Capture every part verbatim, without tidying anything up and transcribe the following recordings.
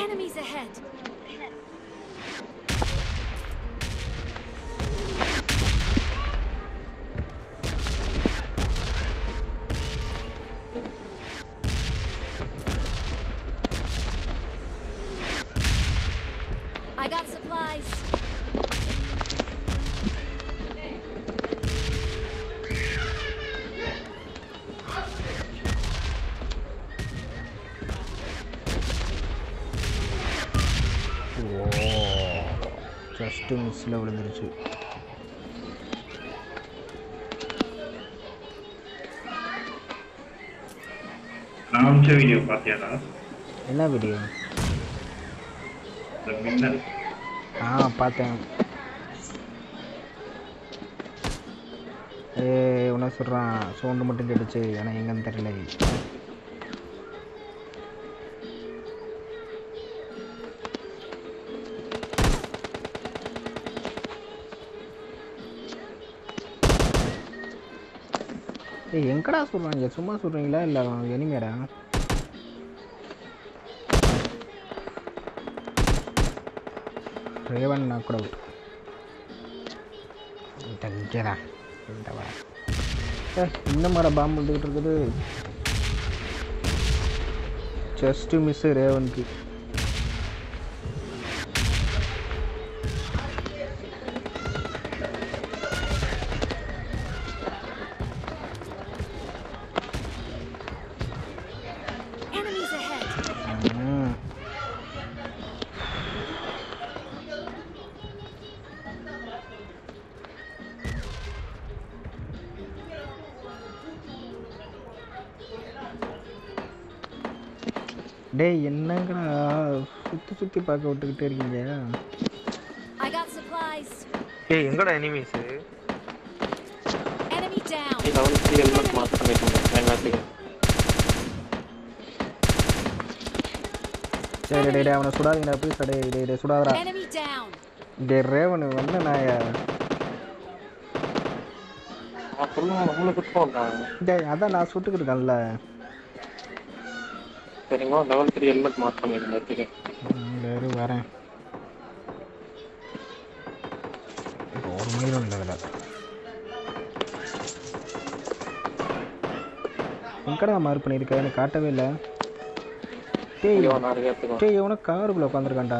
Enemies ahead. I got supplies. Just miss la விழுந்துருச்சு. நான் video பாத்தியாடா? என்ன வீடியோ? இந்த மின்னல். ஆ பார்த்தேன். ஏ உன சொல்றான் சவுண்ட் மட்டும் கேட்டுச்சு ஆனா எங்கன்னு தெரியல. ஏய் எங்கடா சொல்றாங்க? சும்மா சொல்றீங்களா இல்ல எனிமேடா? Raven knock out. தங்கடா. இந்த வா. ஏய் இன்னமாடா பாம்பு வந்துட்டு இருக்குது. ஜஸ்ட் மிஸ் ரேவனுக்கு. டேய் என்னங்கடா சுத்தி சுத்தி பார்க்க விட்டுக்கிட்டே இருக்கீங்க? I got supplies. ஏய் எங்கடா எனிமீஸ்? Enemy down. இத வந்து ஹெல்மெட் மாத்த பண்ணிட்டேன் எல்லாத்துக்கு. சரி டேய் டேய் அவனை சுடாதீங்கடா ப்ளீஸ். டேய் டேய் டேய் சுடாதடா. Enemy down. டேய் ரேவன் வந்த நாயா. நான் சொல்லுங்க நம்மள குட்போடா. டேய் அதான் நான் சுட்டுக்கிட்டு இருக்கேன்ல. சரிங்க லெவல் த்ரீ ஹெல்மெட் மாத்த பண்ணிட்டேன் எல்லாத்துக்கு. வேறு வரேன். ஒரு மீறும் இல்லை இதில். எங்கடா மார்க் பண்ணியிருக்க? எனக்கு காட்டவே இல்லை. டேய் டேய் எவனோ காருக்குள்ளே உட்காந்துருக்கான்டா.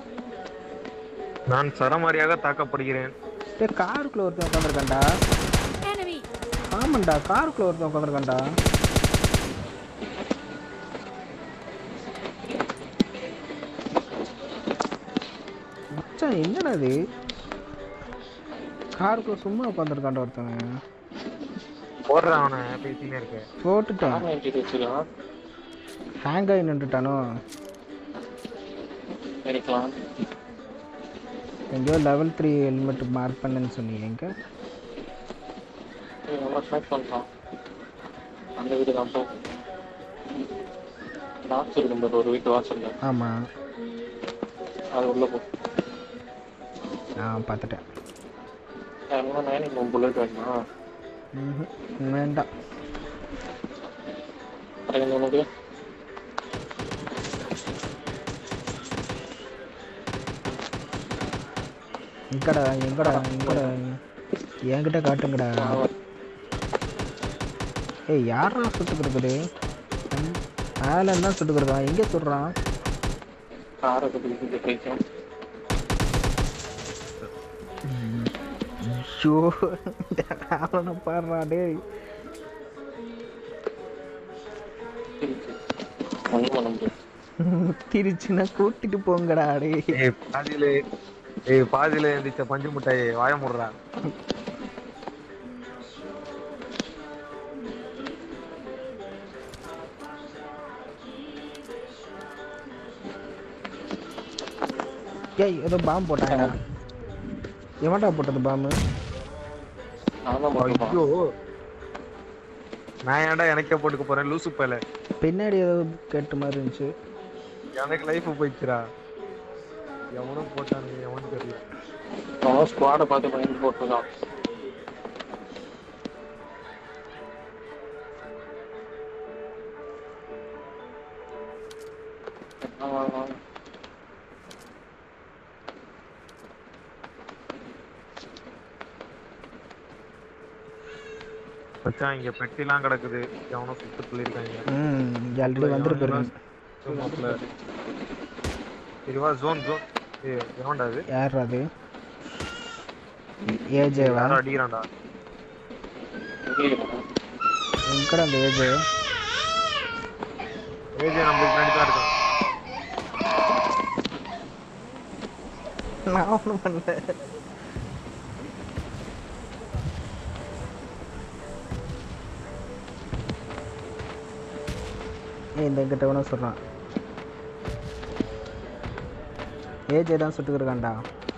நான் சரமாரியாக தாக்கப்படுகிறேன். டேய் காருக்குள்ளே ஒருத்தன் உட்காந்துருக்கான்டா. ஆமாண்டா காருக்குள்ளே ஒருத்தன் உட்காந்துருக்கான்டா. மச்சான் என்னடா இது? காருக்குள்ள சும்மா உட்காந்துருக்கான்டா ஒருத்தன். போடுறான் அவனை பேசினே இருக்க. போட்டுட்டான். ஹேங் ஆகி நின்றுட்டானோ? சரிக்கலாம். எங்கேயோ லெவல் த்ரீ ஹெல்மெட் மார்க் பண்ணுன்னு சொன்னீங்க. எங்க அந்த வீடு தான் வாட்ஸ் இருக்கு ஒரு வீட்டு வாட்ஸ். ஆமாம் அது உள்ள போ. ஆ பார்த்துட்டேன். புல்லட் வேணுமா? ம் வேண்டாம். உனக்கு எங்கடா எங்கடா எங்கடா என்கிட்ட காட்டுங்கடா. ஏய் யாரா சுட்டு கொடுக்குது? ஆலன் தான் சுட்டு கொடுக்குறான். எங்கே சுடுறான்? ஐயோ ஆலனை பாடுறா டேய். திருச்சின்னா கூட்டிட்டு போங்கடா டேய். ஏய் பாதியில ஏய் பாதியில எந்திரிச்ச பஞ்சு முட்டையை வாய முடுறா. ஏய் ஏதோ பாம்பு போட்டாங்க. எவன்டா போட்டது பாம்பு? ஐயோ நான் ஏன்டா எனக்கே போட்டுக்க போறேன் லூசு பையல. பின்னாடி ஏதோ கேட்ட மாதிரி இருந்துச்சு. எனக்கு லைஃப் போயிடுச்சுடா. எவனும் போட்டானுங்க எவனும் தெரியல. அவன் ஸ்குவாட பார்த்து பயந்து போட்டுருக்கான். மச்சான் இங்க பெட்டிலாம் கிடக்குது. எவனோ சுட்டு சொல்லிருக்காங்க. ம் ஆல்ரெடி வந்துட்டு போயிருக்கேன். மாப்ள சரிவா ஜோன் ஜோன். ஏய் எவன்டா இது? யார் அது? ஏஜேவா? யாரோ அடிக்கிறான்டா. எங்கடா அந்த ஏஜே? ஏஜே நம்மளுக்கு பின்னாடி தான் இருக்கான். நான் ஒன்றும் பண்ணல. இந்த எங்கிட்ட வேணா சொல்கிறான். ஏஜே தான் சுட்டுக்கிட்டு இருக்கான்டா.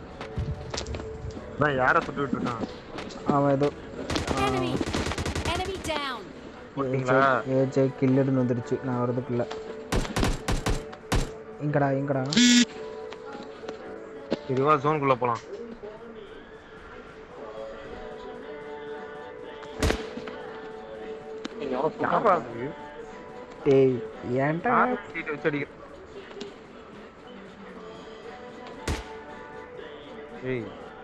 நான் யாரை சுட்டுக்கிட்டு இருக்கான்? அவன் ஏதோ Enemy. Enemy down. போட்டிங்களா? ஏஜே கில்லுன்னு வந்துடுச்சு. நான் வரதுக்குள்ள இங்கடா இங்கடா. இதுவா ஜோனுக்குள்ள போலாம். யாரா இது? டேய் ஏன்டா சீட் வச்சு அடிக்க. ஏய்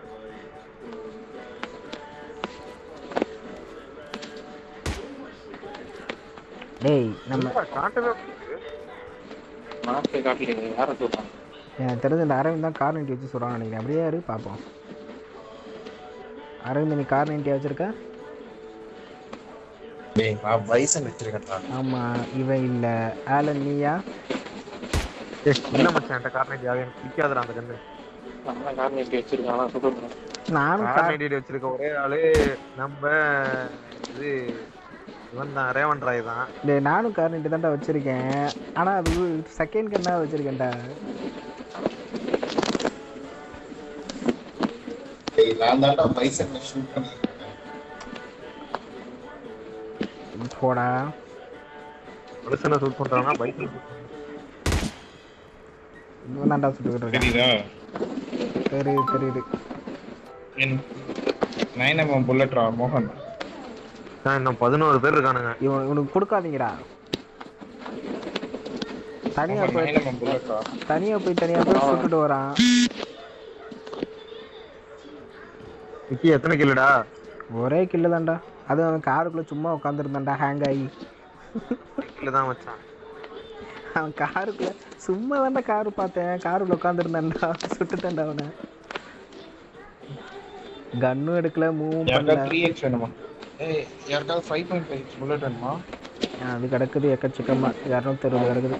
டேய் நம்ம காட்டவே மாஸ்டர் காட்டிடுங்க. யாரை சொல்றாங்க? எனக்கு தெரிஞ்ச இந்த அரவிந்த் தான் கார் நைன்ட்டி வச்சு சொல்கிறான்னு நினைக்கிறேன். அப்படியே யாரு பார்ப்போம். அரவிந்த் நீ கார் நைன்ட்டி வச்சிருக்க? டேய் நான் பைசன் வச்சிருக்கேன்டா. ஆமாம் இவன் இல்லை. ஆலன் நீயா? ஏய் இல்ல மச்சான் என்கிட்ட கார்னேட் யாரும் எனக்கு பிடிக்காதுடா அந்த கண்ணு. நான் கார்னேட் வச்சிருக்கேன். ஆனால் சொல்லுங்க. நானும் கார் கார்னேட் வச்சிருக்க ஒரே ஆளு நம்ம இது இவன் தான் ரேவன் ராய் தான். டேய் நானும் கார் நைன்ட்டி தான்டா வச்சுருக்கேன். ஆனால் அது செகண்ட் கன்னா வச்சுருக்கேன்டா. டேய் நான் தான்டா பைசன் ஷூட் பண்ணிருக்கேன். போடா மனுஷனை ஷூட் பண்றானா பைசன் ஷூட் பண்றான். இவன் தான்டா சுட்டுக்கிட்டு இருக்கான். தெரியுதா? தெரியுது தெரியுது. என் நைன் எம்எம் புல்லட்ரா மோகன். இன்னும் பதினோரு பேர் இருக்கானுங்க. இவன் இவனுக்கு கொடுக்காதீங்கடா. தனியாக போய் நைன் எம்எம் புல்லட்ரா. தனியாக போய் தனியாக போய் சுட்டுட்டு வரான். விக்கி எத்தனை கில்லுடா? ஒரே கில்லு தான்டா. அது அவன் காருக்குள்ளே சும்மா உட்காந்துருந்தான்டா ஹேங் ஆகி. கில்லு தான் வச்சான். அவன் காருக்குள்ளே சும்மா தான்டா காரு பார்த்தேன். காருக்குள்ளே உட்காந்துருந்தான்டா. சுட்டுட்டான்டா அவனை. கன்னும் எடுக்கல மூவும் யாருக்கா பண்ணல. த்ரீ எக்ஸ் வேணுமா? ஏய் யாருக்கா ஃபைவ் பாயிண்ட் ஃபைவ் புல்லட் வேணுமா? அது கிடக்குது எக்கச்சக்கமா. இரநூத்தி அறுபது கிடக்குது.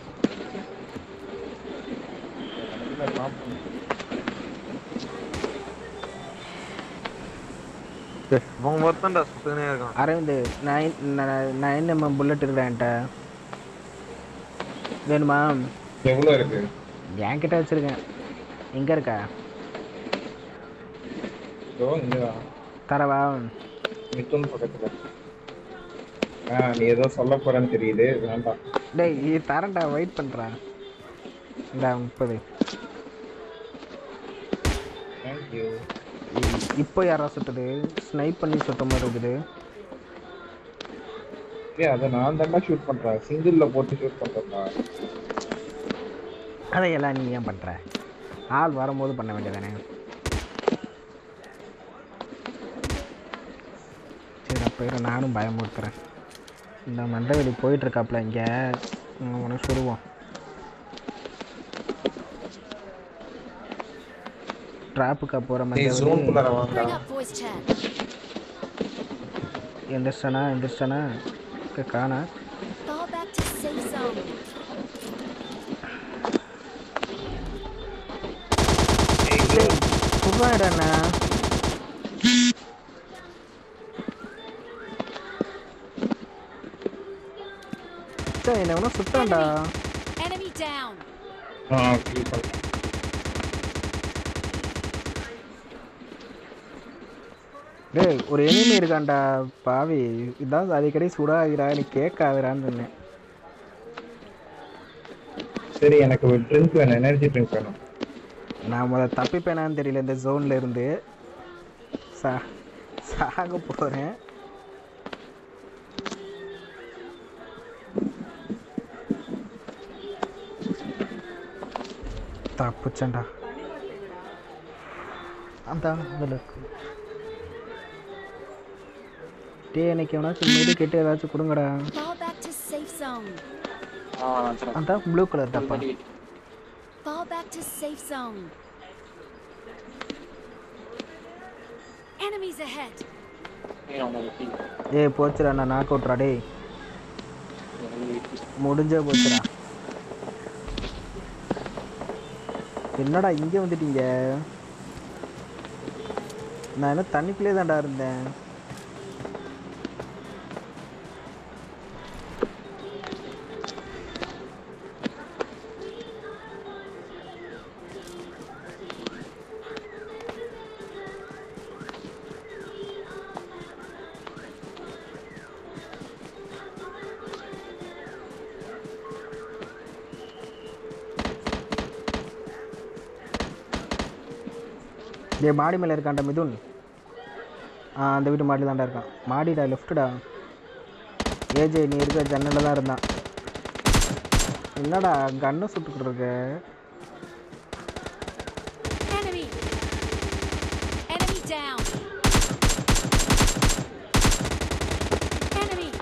அவன் ஒருத்தன்டா சுட்டுனே இருக்கான். Aravind nine nine MM bullet இருக்குடா என்கிட்ட. வேணுமா? எவ்வளோ இருக்கு? என்கிட்ட வச்சிருக்கேன். எங்கே இருக்கா? இதோ இங்கதான். தரவா? மித்துன் பக்கத்துல. ஆ நீ ஏதோ சொல்ல போறேன்னு தெரியுது. வேண்டாம். டேய் இது தரேன்டா. வெயிட் பண்ணுறேன். இந்த முப்பது. தேங்க்யூ. இப்போ யாரா சுட்டுது? ஸ்னைப் பண்ணி சுட்ட மாதிரி இருக்குது. ஏய் அதை நான் தான்டா ஷூட் பண்றேன். சிங்கிள்ல போட்டு ஷூட் பண்றேன்டா. அதையெல்லாம் நீ ஏன் பண்ணுற? ஆள் வரும்போது பண்ண வேண்டியதானே. சரி அப்போ நானும் பயமுறுத்துறேன். இந்த மண்டவெளி போயிட்டுருக்காப்புல இங்கே. உனக்கு சொல்லுவோம். ட்ராப்புக்கா போகிற டேய் மண்டவெளி. ஜோனுக்குள்ளார வாங்கடா. Bring up voice chat. எந்திரிச்சானா எந்திரிச்சானா காணா. Fall back to safe zone. சும்மாடண்ணா. என்ன வேணா சுட்டான்டா. Enemy down. ஆ கில் பண்ணு. டேய் ஒரு எனிமி இருக்கான்டா பாவி. இதான் அடிக்கடி சுடாதீரா நீ கேட்காதரான்னு சொன்னேன். சரி எனக்கு ஒரு ட்ரிங்க் வேணும். எனர்ஜி ட்ரிங்க் வேணும். நான் முத தப்பிப்பேனான்னு தெரியல இந்த ஜோன்ல இருந்து. சா சாக போகிறேன். தப்பிச்சேன்டா. அந்த அதில் இருக்கு. டேய் எனக்கு எவனாச்சும் மெடி கெட்டு ஏதாச்சும் கொடுங்கடா. Fall back to safe zone. அந்த ப்ளூ கலர் டப்பா. Fall back to safe zone. Enemies ahead. ஏய் போச்சுடா நான் நாக் அவுட்ரா டேய். முடிஞ்சே போச்சுடா. என்னடா இங்கே வந்துட்டீங்க? நான் என்ன தண்ணிக்குள்ளே தான்டா இருந்தேன். டே மாடி மேலே இருக்கான்டா மிதுன். ஆ அந்த வீட்டு மாடி தான்டா இருக்கான். மாடிடா லெஃப்ட்டுடா. ஏஜே நீ இருக்க ஜன்னலில் தான் இருந்தான். என்னடா கண்ணை சுட்டுக்கிட்டு இருக்க? Enemy. Enemy down. Enemy.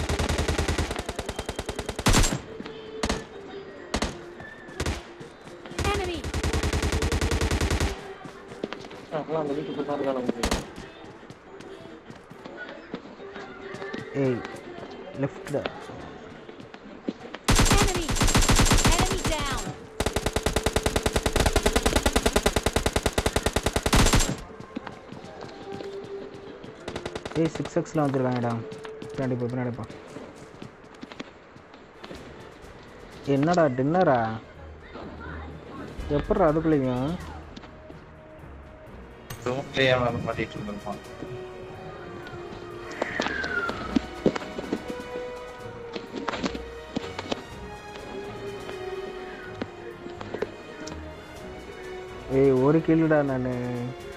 Enemy. ஏய் லெஃப்ட்டுடா. Enemy. Enemy down. ஏய் சிக்ஸ் எக்ஸில் வந்துருக்காங்கடா. பின்னாடி போ பின்னாடி போ. என்னடா டின்னரா? எப்பட்றா அதுக்குள்ளேயும்? ரூம்லயே அவன் மாட்டிட்டு இருந்திருப்பான். ஏய் ஒரு கில்லுடா நான்.